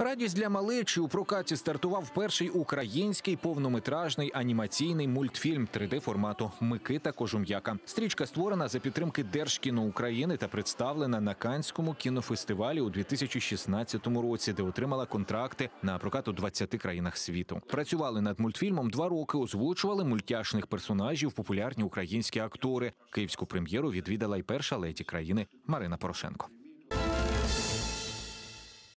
Радість для малечі. У прокаті стартував перший український повнометражний анімаційний мультфільм 3D-формату «Микита Кожум'яка». Стрічка створена за підтримки Держкіно України та представлена на Каннському кінофестивалі у 2016 році, де отримала контракти на прокат у 20 країнах світу. Працювали над мультфільмом 2 роки, озвучували мультяшних персонажів популярні українські актори. Київську прем'єру відвідала й перша леді країни Марина Порошенко.